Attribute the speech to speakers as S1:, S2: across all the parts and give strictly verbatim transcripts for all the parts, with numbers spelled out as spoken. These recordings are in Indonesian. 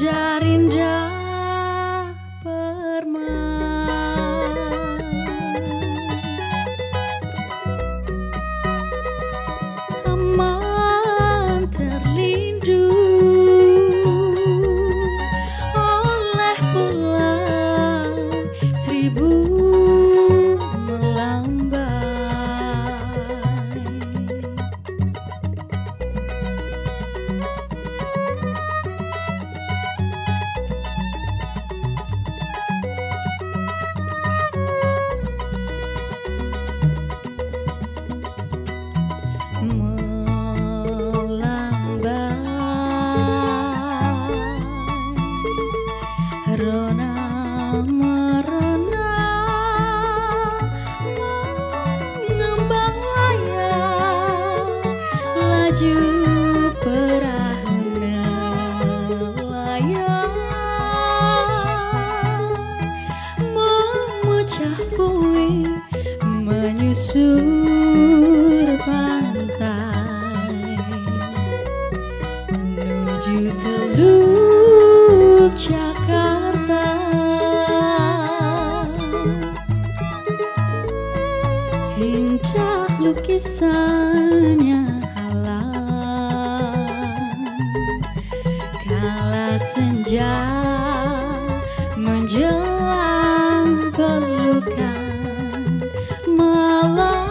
S1: Banjar indah permai, aman terlindung oleh pulau seribu melambai. Rona merona mengembang layar, laju perahu nelayan, memecah puing menyusur pantai, menuju Teluk Jakarta. Indah lukisannya alam, kala senja menjelang pelukan malam,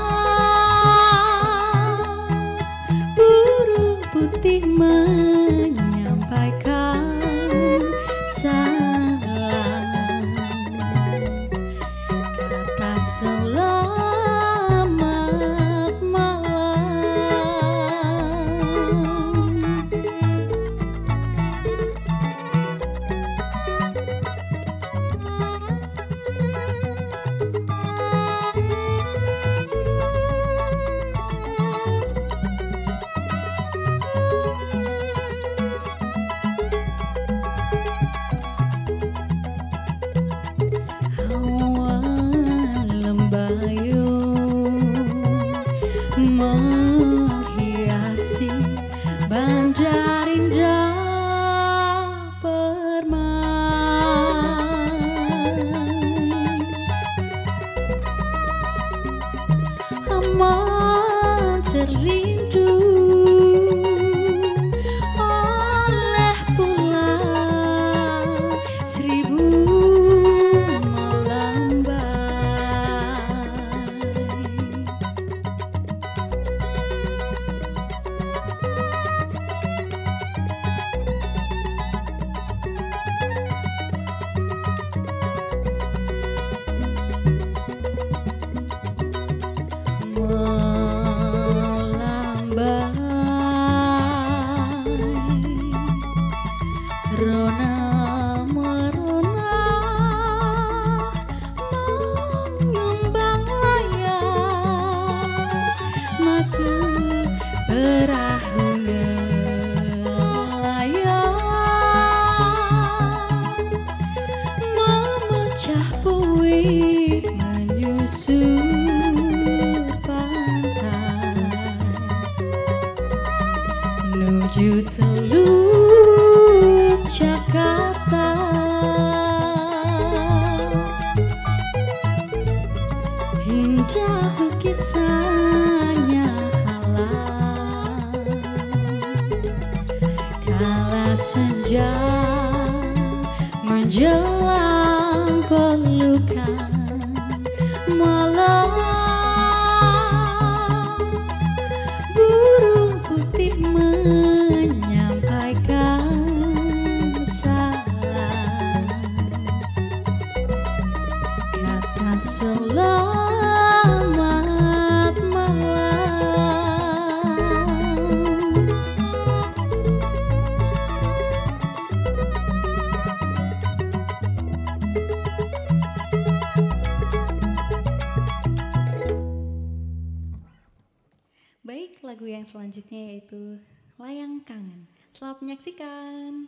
S1: burung putih menyampaikan salam, kata selamat malam. Menghiasi Banjar indah permai, aman terlindung oleh pulau seribu melambai. Rona merona mengembang layar, masuk perahu nelayan, memecah puing menyusur pantai, menuju Teluk Jakarta. Indah lukisannya alam, kala senja menjelang pelukan malam, burung putih menyampaikan salam, kata selamat malam. Baik, lagu yang selanjutnya yaitu Layang Kangen. Selamat menyaksikan.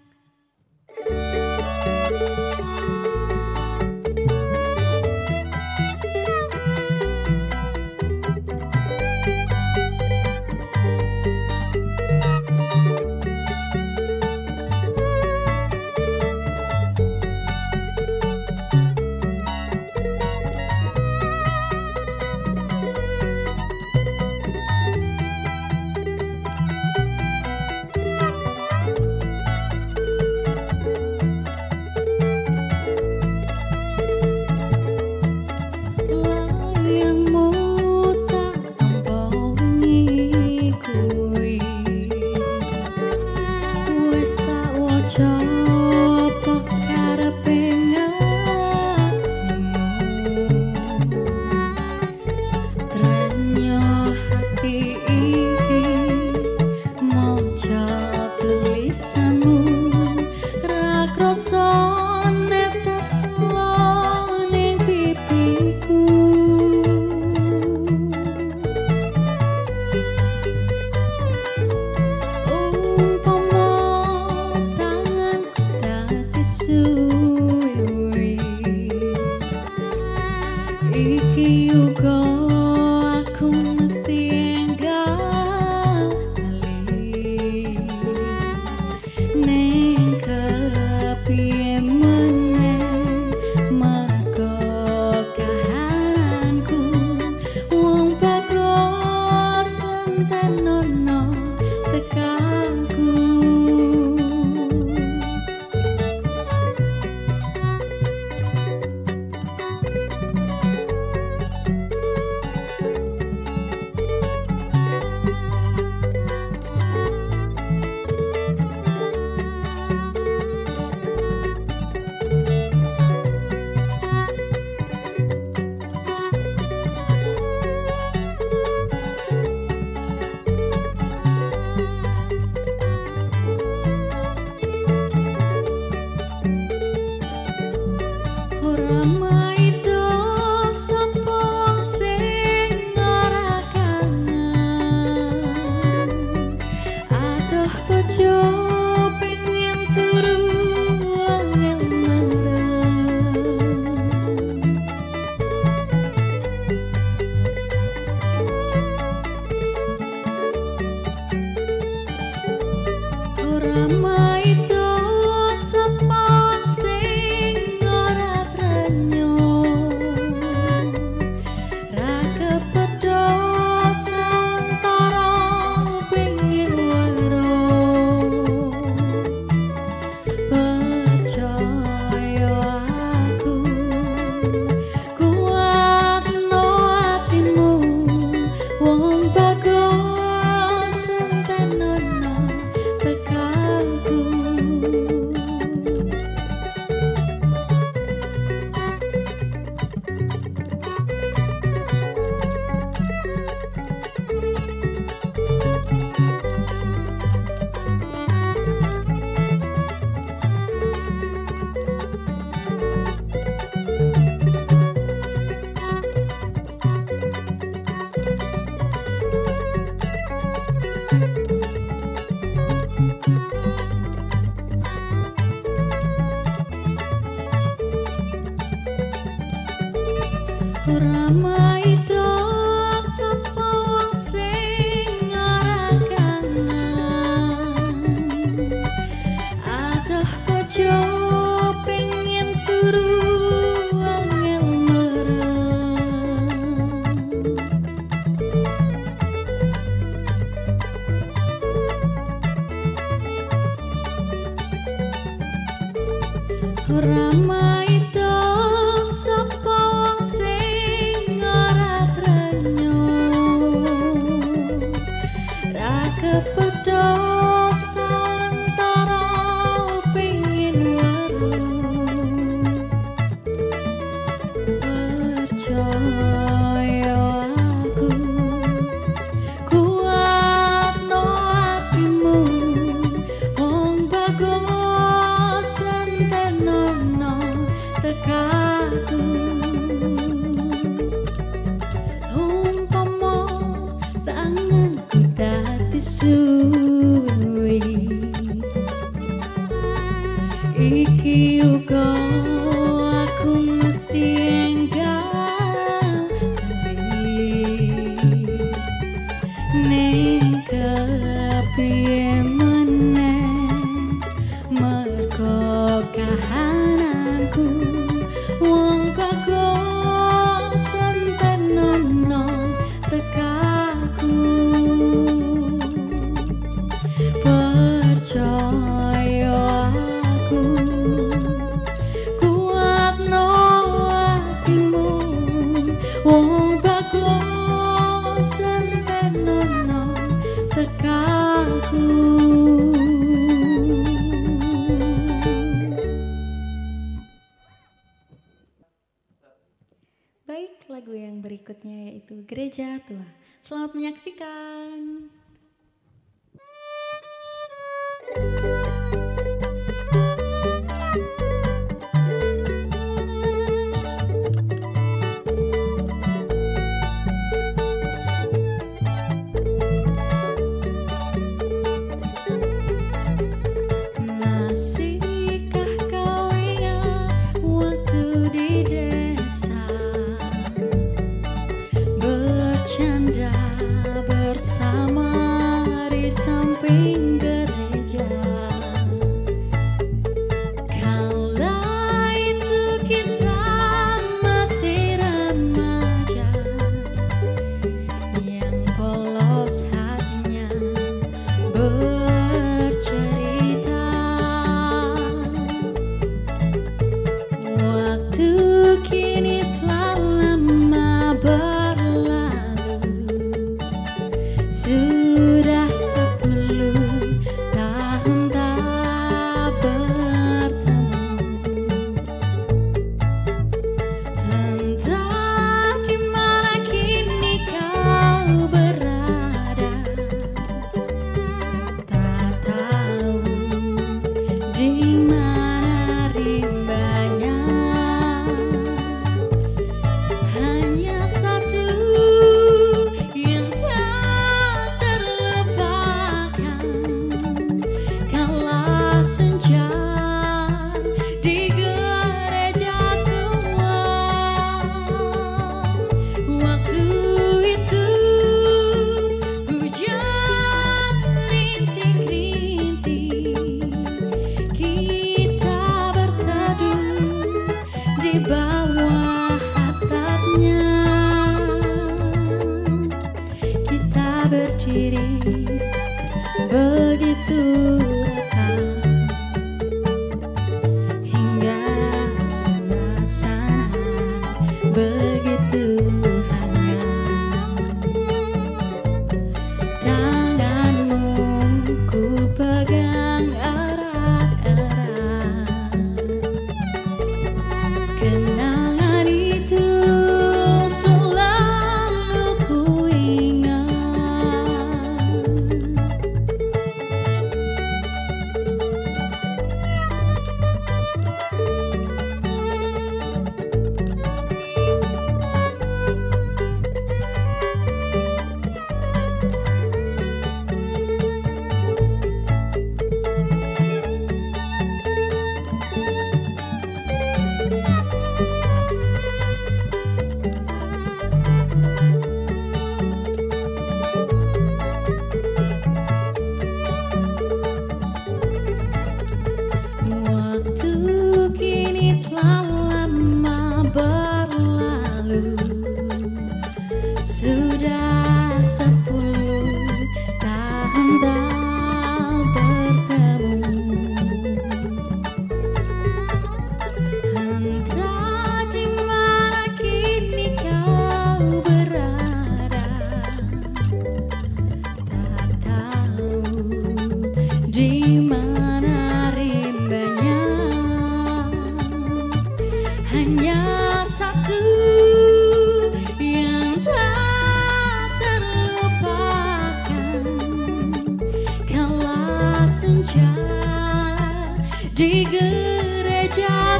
S1: Gereja Tua. Selamat menyaksikan.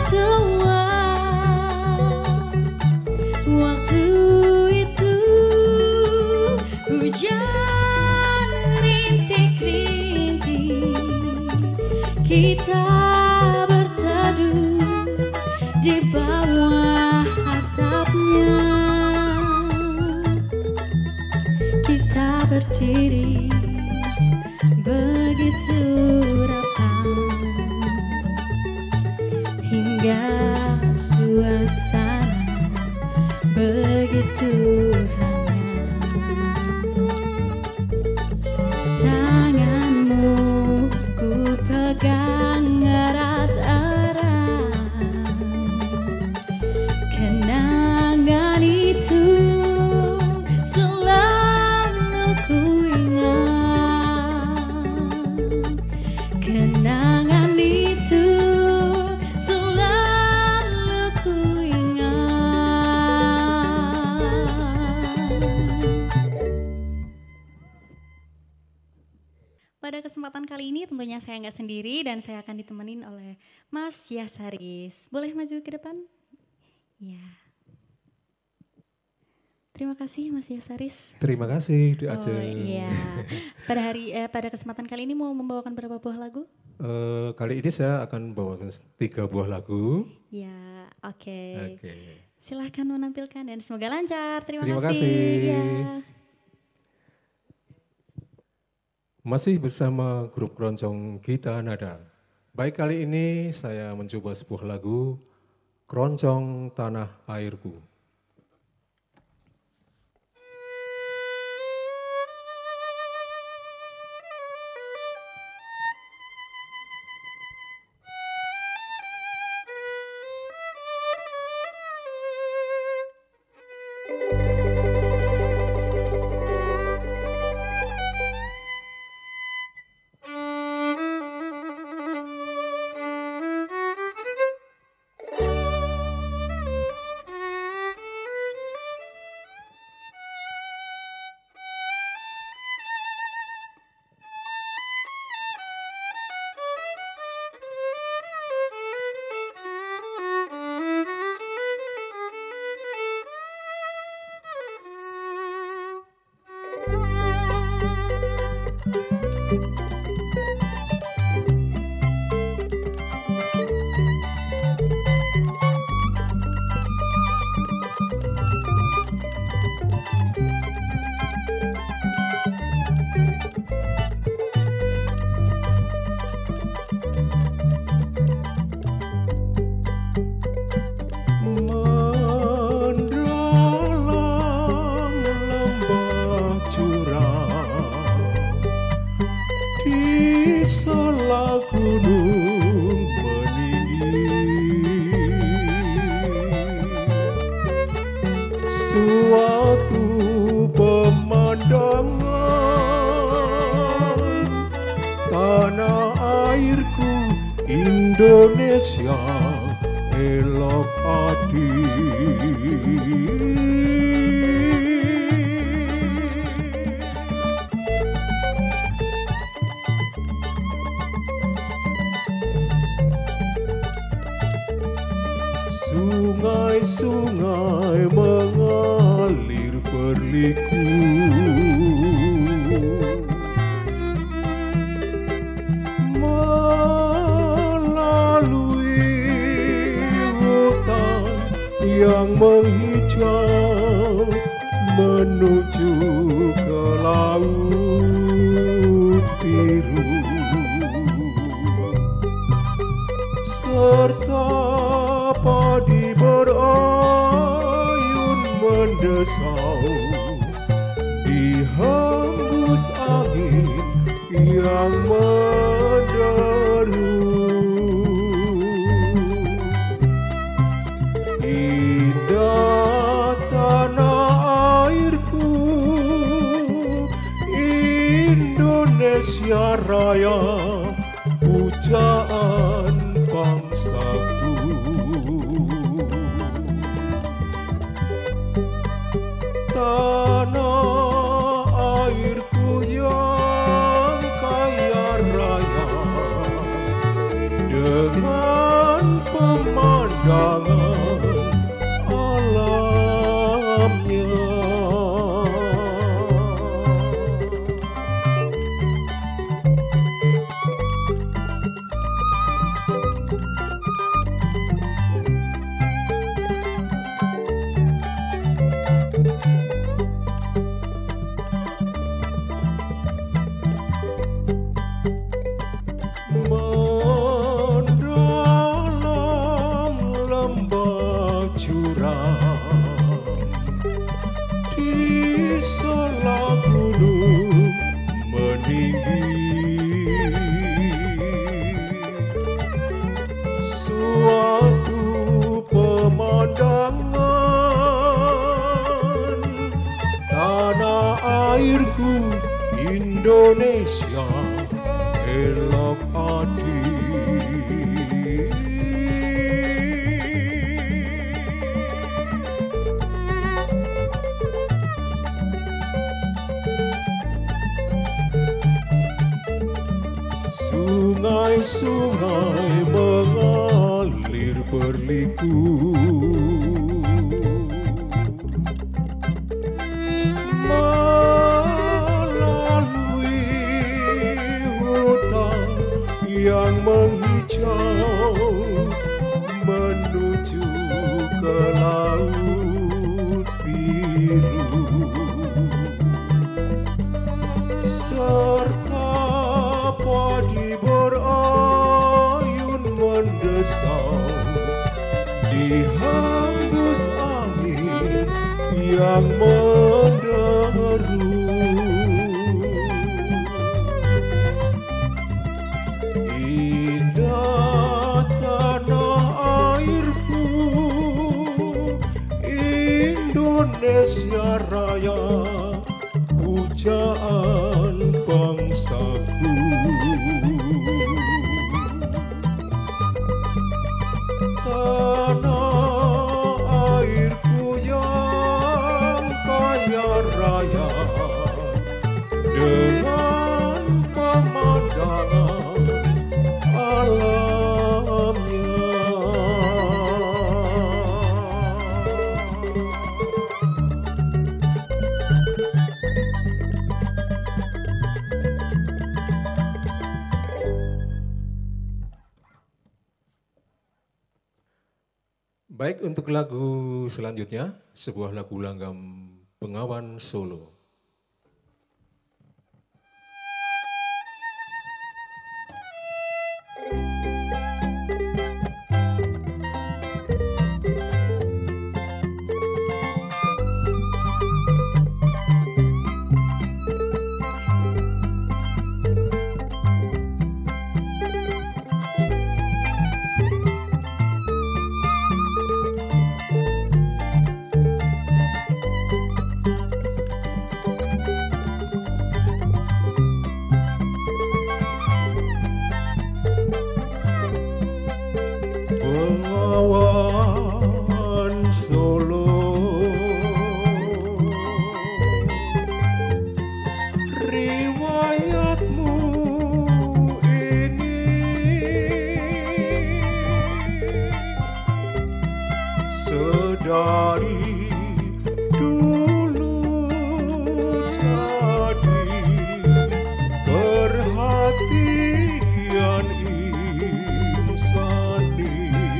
S1: tua. Waktu itu hujan rintik-rintik, kita berteduh di bawah atapnya. Kita berdiri begitu rapat hingga suasana begitu hangat. Tanganmu ku pegang erat-erat, kenangan itu selalu ku ingat. Kenangan itu selalu ku ingat. Pada kesempatan kali ini tentunya saya nggak sendiri dan saya akan ditemenin oleh Mas Yasaris. Boleh maju ke depan? Ya. Terima kasih Mas Yasaris.
S2: Terima kasih Di Ajeng.
S1: Oh iya. Pada hari eh, pada kesempatan kali ini mau membawakan berapa buah lagu?
S2: Uh, kali ini saya akan bawakan tiga buah lagu.
S1: Ya, oke. Okay.
S2: Oke.
S1: Silahkan menampilkan dan semoga lancar. Terima,
S2: Terima
S1: kasih.
S2: kasih.
S1: Ya.
S2: Masih bersama grup Keroncong Gita Nada. Baik, kali ini saya mencoba sebuah lagu Keroncong Tanah Airku.
S3: Suatu pemandangan tanah airku Indonesia elok hati. Sungai-sungai mengalir berliku, melalui hutan yang menghijau menuju ke laut biru, serta padi berayun mendesau dihembus angin yang menderu. Indah tanah airku Indonesia Raya, pujaan bangsaku. Tanah airku yang kaya raya dengan pemandangan Indonesia elok adi. Sungai-sungai mengalir berliku, melalui hutan yang menghijau, menuju ke laut biru, serta padi berayun mendesau dihembus angin yang menderu. Indah tanah airku, Indonesia Raya, pujaan bangsaku. Tanah airku yang kaya raya dengan pemandangan alamnya.
S2: Baik, untuk lagu selanjutnya, sebuah lagu langgam Bengawan Solo.
S3: Bengawan Solo, riwayatmu ini sedari dulu jadi perhatian insani.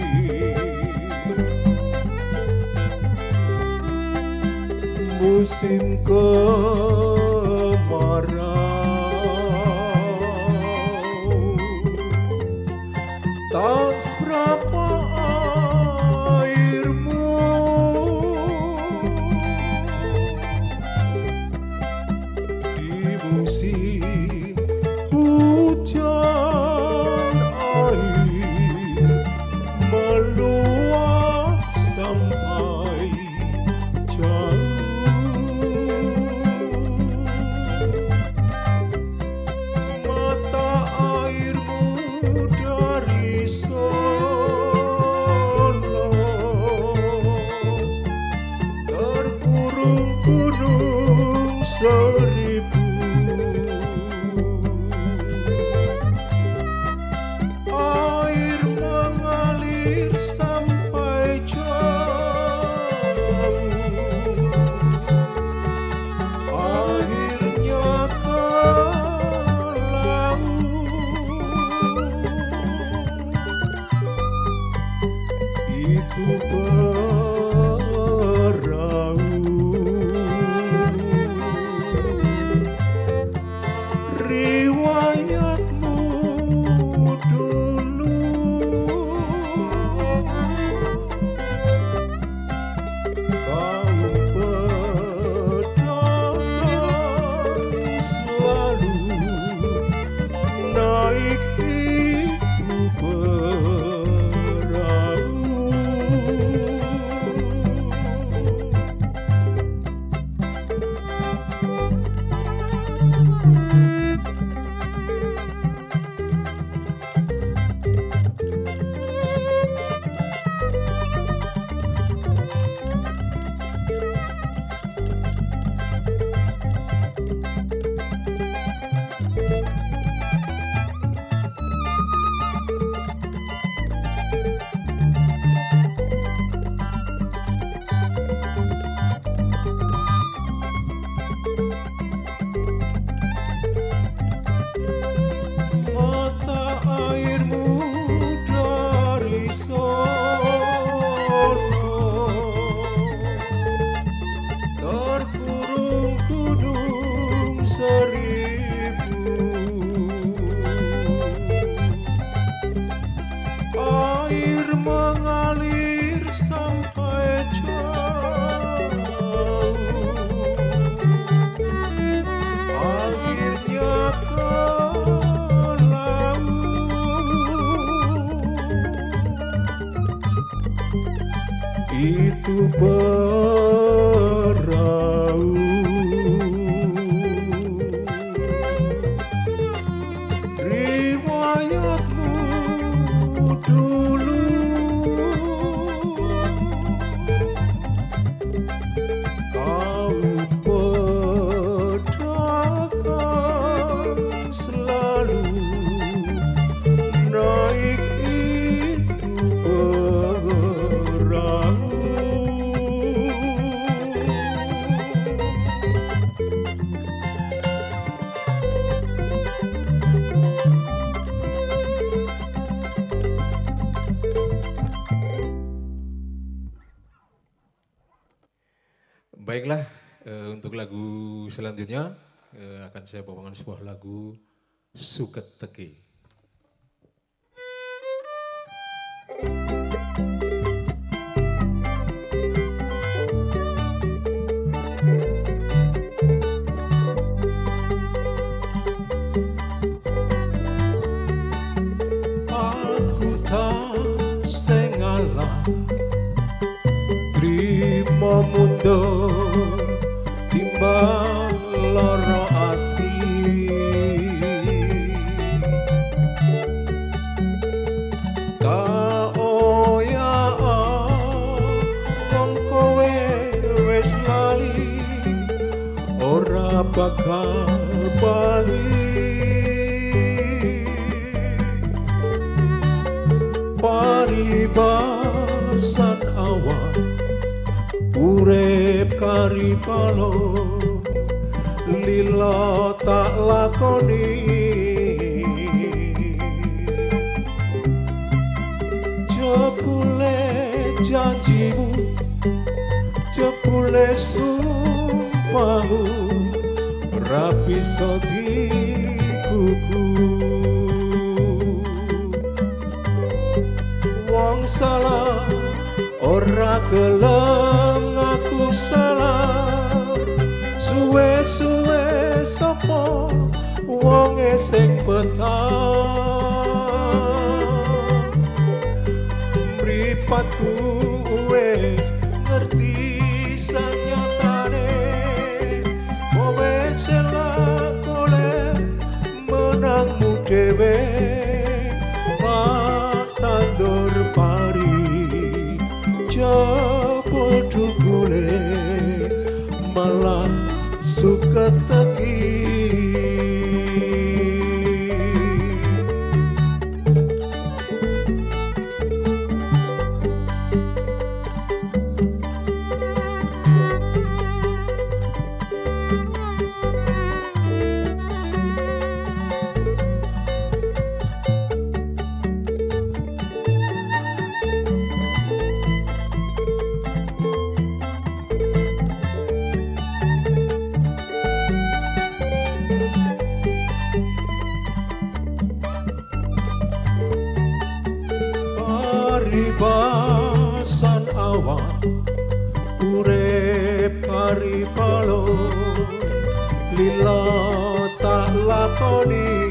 S3: Musim kemarau tak seberapa airmu, di musim hujan air meluap sampai jauh. Mata airmu dari Solo terkurung gunung seribu. Air mengalir sampai jauh, akhirnya ke laut. Itu perahu riwayatmu dulu. Kaum pedagang selalu naik itu perahu. itu perahu. Riwayatmu dulu kau pedagang selalu naik itu perahu.
S2: Baiklah, eh, untuk lagu selanjutnya eh, akan saya bawakan sebuah lagu Suket Teki.
S3: Aku tak sengalah trimo mundur timbang loro ati. Kaoyaan wong kowe wis lali ora bakal bali. Paribasan awan urip kari balon lila tak lakoni. Jebule janjimu, jebule sumpahmu, ora bisa dikuku. Wong salah ora gelem ngaku salah, suwe-suwe sapa wonge sing petang. Mripatku wis ngerti sanyatane, kowe selak golek menangmu dhewe. Tandur pari jebul dukule malah suket teki. Paribasan awan urip kari balon lila tak lakoni.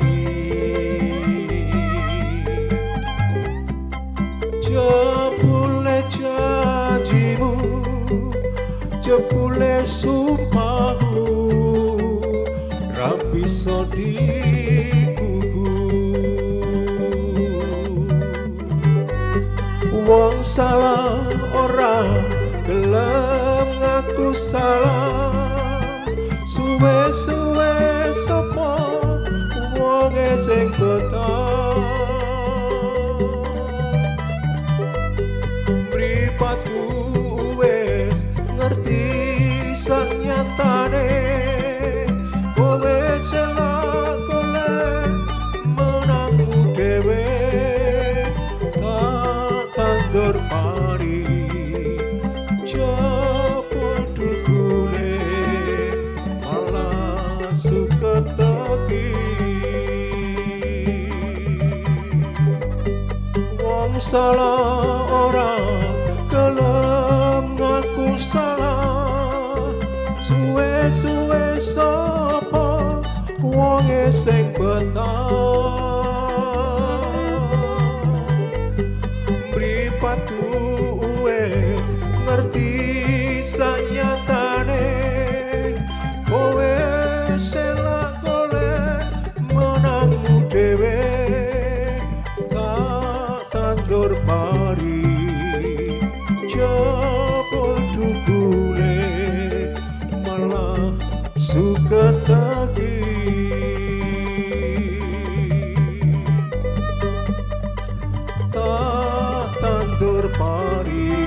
S3: Jebule janjimu, jebule sumpahmu, ra bisa dikuku. Wong salah ora gelem ngaku salah, suwe-suwe sapa wonge sing betah. Mripatku wis ngerti sanyatane, kowe selak golek menangmu dhewe. Tandur pari jebul dukule malah suket teki. Wong salah ora gelem ngaku salah, suwe-suwe sapa wonge sing betah. pari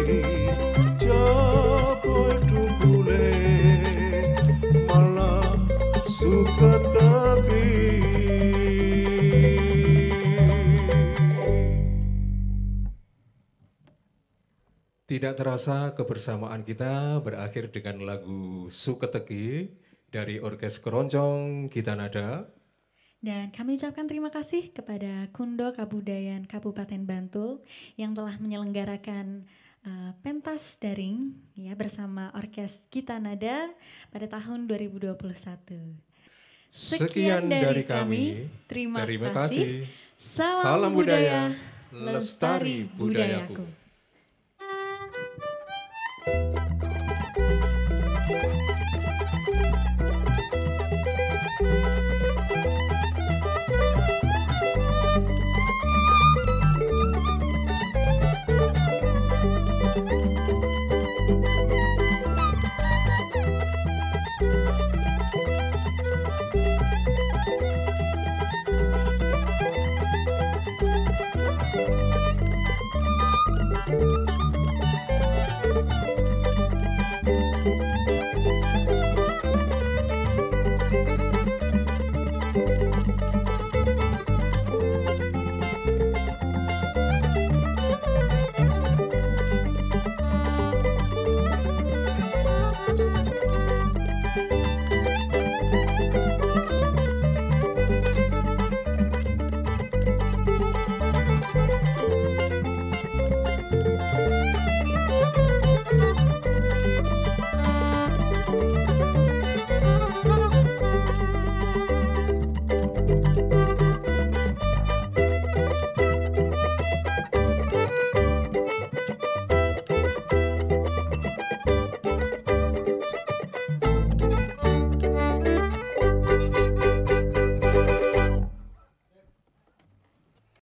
S3: jaboy dukule malah suka teki.
S2: Tidak terasa kebersamaan kita berakhir dengan lagu Suketeki dari Orkes Keroncong Gitanada.
S1: Dan kami ucapkan terima kasih kepada Kundo Kabudayan Kabupaten Bantul yang telah menyelenggarakan uh, pentas daring ya bersama Orkes Gitanada pada tahun dua ribu dua puluh satu.
S2: Sekian dari kami.
S1: Terima,
S2: Terima
S1: kasih.
S2: kasih.
S1: Salam,
S2: Salam budaya,
S1: budaya,
S2: lestari budayaku.
S3: Thank you.